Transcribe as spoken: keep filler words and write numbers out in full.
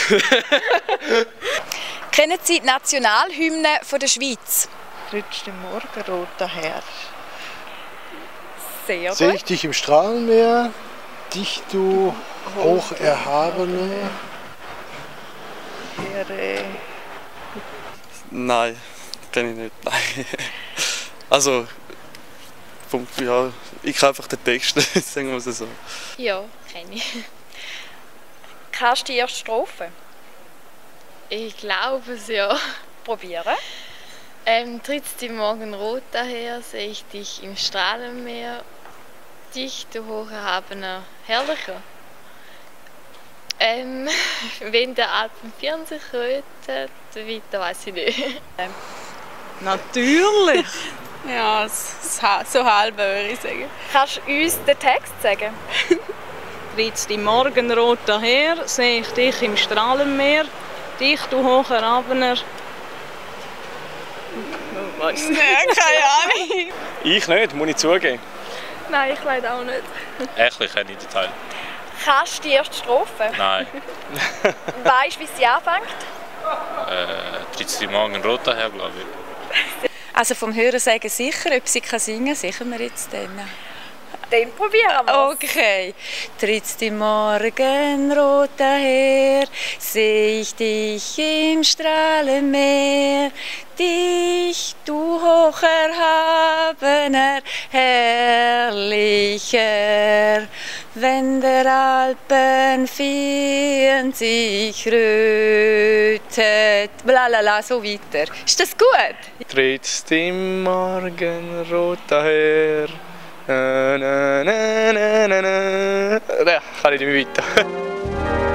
Kennen Sie die Nationalhymne von der Schweiz? Trittst im Morgenrot her. Sehr gut. Sehe ich dich im Strahlenmeer, dich du Hocherhabene. Ihre Nein, kenne ich nicht. Nein. Also, vom, ja, ich kann einfach den Text, sagen wir es so. Ja, kenne ich. Kannst du die erste Strophe Ich glaube es ja. probieren? Ähm, trittst im Morgenrot daher, sehe ich dich im Strahlenmeer, dich, du hocherhabener Herrlicher. Ähm, wenn der Alpen sich rötet, weiter weiß ich nicht. Ähm. Natürlich! Ja, so halb würde ich sagen. Kannst du uns den Text sagen? Trittst im Morgenrot daher, sehe ich dich im Strahlenmeer, dich, du hocherhabener. Weiss nicht. Ja, keine Ahnung. Ich nicht, muss ich zugeben. Nein, ich leider auch nicht. Echt, kenne ich den Teil. Kannst du die erste Strophe? Nein. Weißt du, wie sie anfängt? Äh, trittst du morgen rot daher, glaube ich. Also vom Hörensagen sicher, ob sie kann singen, sicher wir jetzt dann. Dann probieren wir es. Okay. Trittst im Morgenrot daher, seh ich dich im Strahlenmeer, dich, du hocherhabener, herrlicher, wenn der Alpen Vieren sich rötet, blalala, so weiter. Ist das gut? Trittst im Morgenrot daher. Na, na, na, na, na, na. Ja, kann ich nicht mehr weiter.